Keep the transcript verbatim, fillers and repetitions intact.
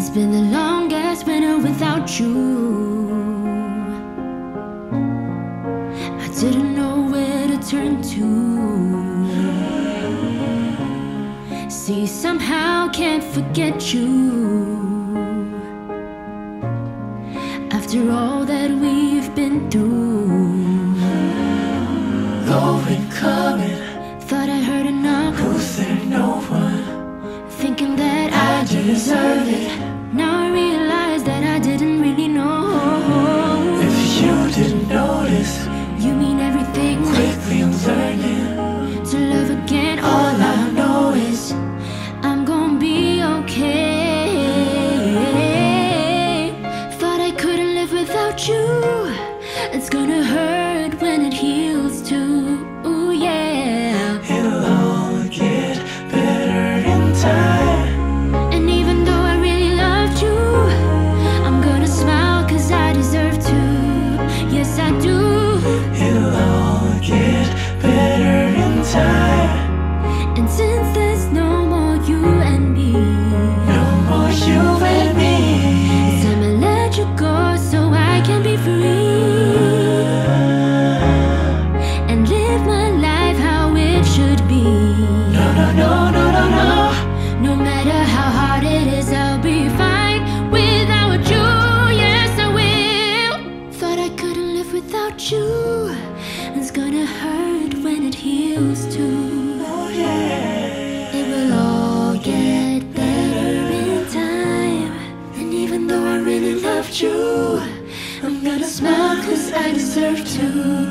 It's been the longest winter without you. I didn't know where to turn to. See, somehow can't forget you. After all that we've been through. Going, coming, thought I heard a knock. who's there? No one. Thinking that I deserve it. Now I realize that I didn't really know. If you didn't notice, You mean everything. quickly I'm learning. To love again, all I know is I'm gonna be okay. Thought I couldn't live without you. It's gonna hurt when it heals too. Ooh, yeah. It'll all get better in time. And even though I really loved you, I'm gonna smile cause I deserve to. Yes, I do. It'll all get better in time. And since there's no more you and me, No more you and me. it's time I let you go so I can be free and live my life how it should be. No, no, no, no, no, no. No matter how hard it is, I'll be fine without you. Yes, I will. Thought I couldn't live without you. It's gonna hurt when it heals too. Oh, yeah. It will all get better in time. And even though I really loved you, I'm gonna smile cause I deserve to.